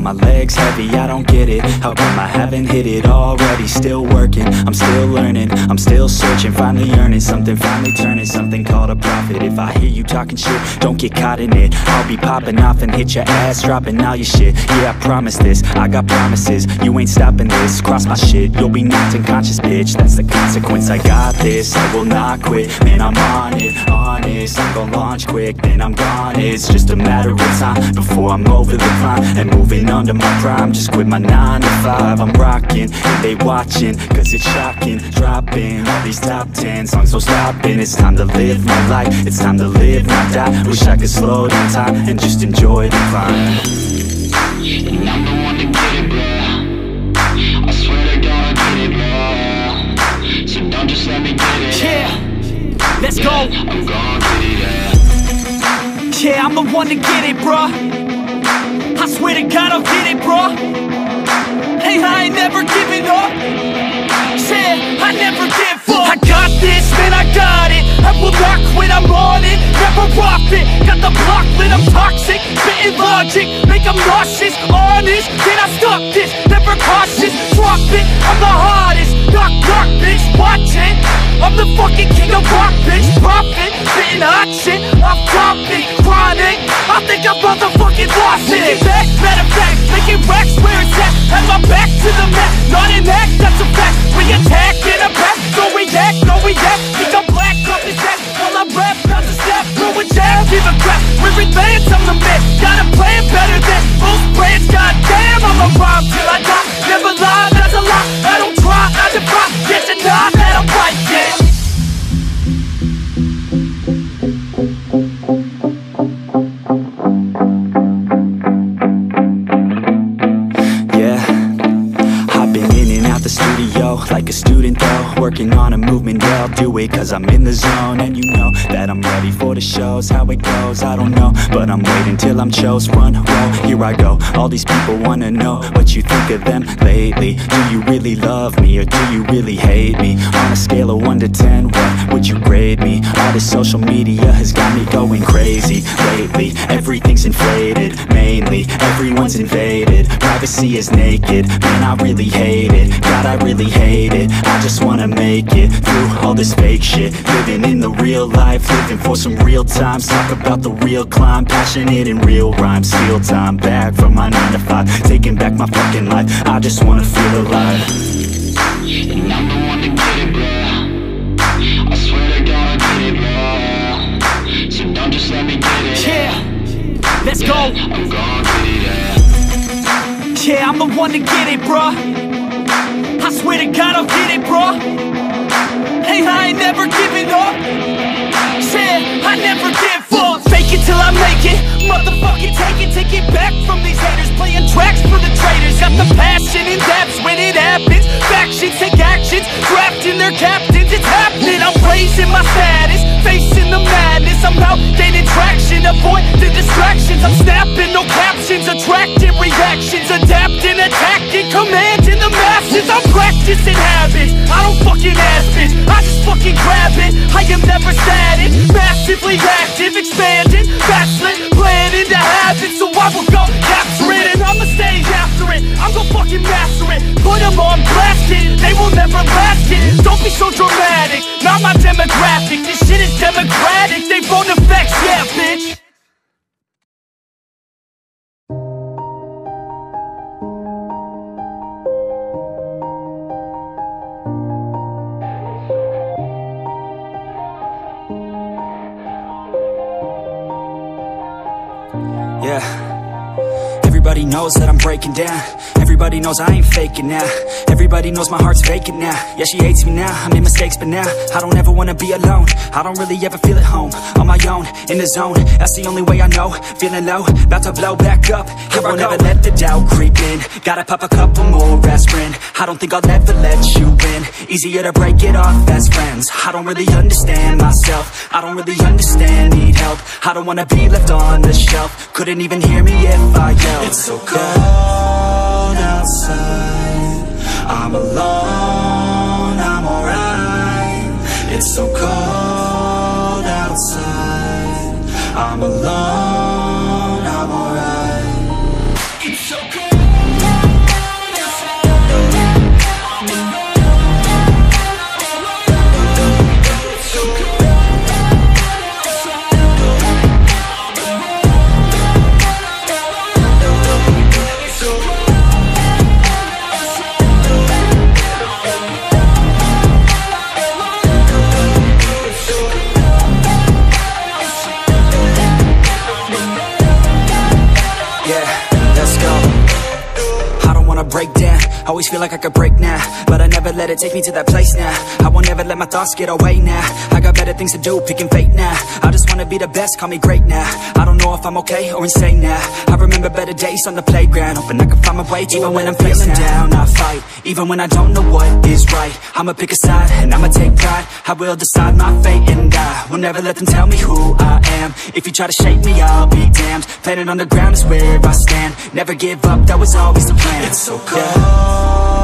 my legs heavy, I don't get it. How come I haven't hit it already? Still working, I'm still learning, I'm still searching, finally earning something, finally turning something called a profit. If I hear you talking shit, don't get caught in it. I'll be popping off and hit your ass, dropping all your shit. Yeah, I promise this, I got promises. You ain't stopping this, cross my shit, you'll be knocked unconscious, bitch. That's the consequence, I got this, I will not quit. Man, I'm on it, honest, I'm gon' launch quick, then I'm gone. It's just a matter of time before I'm over the climb and moving under my prime. Just quit my 9 to 5, I'm rocking and they watching, cause it's shocking. Dropping all these top 10 songs, so stopping. It's time to live my life, it's time to live, not die. Wish I could slow down time and just enjoy the climb. And I'm the one to get it, bro. I swear to God I get it, bro. So don't just let me get it. Yeah, let's go. I'm gon' get it, yeah. Yeah, I'm the one to get it, bro. I swear to God I'll get it, bro. Hey, I ain't never giving up. Yeah, I never give up. I got this, man, I got it. I will not quit, I'm on it. Never off it. Got the block lit, I'm toxic. Spitting logic, make them nauseous. Honest, can I stop this? Never cautious, drop it. I'm the hardest. Knock, knock, bitch, watch it. I'm the fucking king of rock, bitch. Profit, spitting hot shit. Off topic, chronic. I think I'm motherfucking lost it. Making back, matter of fact, making racks where it's at. Have my back to the mat, not an act, that's a fact. We attack in a pack, no react, no react. Think I'm black, up his back, while I rap, not to snap, throwing jab, give a crap. We're advanced, I'm the man, got a plan better than most brands. Goddamn, I'ma rhyme till I die. Never lie, that's a lie. I don't try, I defy. Get to nod, that I'm right, yeah. Like a student though, working on a movement, yeah, I'll do it cause I'm in the zone. And you know that I'm ready for the shows, how it goes, I don't know, but I'm waiting till I'm chose. Front row, here I go, all these people wanna know what you think of them lately. Do you really love me, or do you really hate me? On a scale of 1 to 10, what would you grade me? All this social media has got me going crazy lately. Everything's inflated, mainly, everyone's invaded. Privacy is naked, man, I really hate it. God, I really hate it. I just wanna make it through all this fake shit. Living in the real life, living for some real times. Talk about the real climb, passionate in real rhymes. Steal time back from my 9 to 5, taking back my fucking life. I just wanna feel alive. And I'm the one to get it, bro. I swear to God I get it, bro. So don't just let me get it. Yeah, let's go. I'm gon' get it, yeah. Yeah, I'm the one to get it, bro. I swear to God I'll get it, bro. Hey, I ain't never giving up. Yeah, I never give up. Fake it till I make it. Motherfucking take it back from these haters. Playing tracks for the traitors. Got the passion in depths when it happens. Factions take actions, drafting their captains. It's happening, I'm raising my status, facing the madness. I'm out gaining traction, avoid the distractions. I'm snapping, no captions, attracting reactions. Adapting, attacking, commanding the masses. I'm practicing habits, I don't fucking ask bitch, I just fucking grab it. I am never static, massively active, expanding, backslid, planning to have it. So I will go capture it, and I'ma stay after it. I'm gonna fucking master it, put them on blast it. They will never last it, don't be so dramatic. Not my demographic, this shit is democratic. They phone effects, yeah bitch. Yeah, everybody knows that I'm breaking down. Everybody knows I ain't faking now. Everybody knows my heart's vacant now. Yeah, she hates me now, I made mistakes but now I don't ever wanna be alone. I don't really ever feel at home. On my own, in the zone, that's the only way I know. Feeling low, about to blow back up. Here I won't ever let the doubt creep in. Gotta pop a couple more aspirin. I don't think I'll ever let you in. Easier to break it off best friends. I don't really understand myself, I don't really understand, need help. I don't wanna be left on the shelf. Couldn't even hear me if I yelled. It's so cold outside, I'm alone, I'm alright. It's so cold outside, I'm alone, I'm alright. It's so cold. Always feel like I could break now, but I never let it take me to that place now. I won't ever let my thoughts get away now. I got better things to do, picking fate now. I just wanna be the best, call me great now. I don't know if I'm okay or insane now. I remember better days on the playground, hoping I can find my way. Even when I'm feeling down, I fight. Even when I don't know what is right, I'ma pick a side and I'ma take pride. I will decide my fate and I will never let them tell me who I am. If you try to shake me, I'll be damned. Planet on the ground is where I stand. Never give up, that was always the plan. It's so cold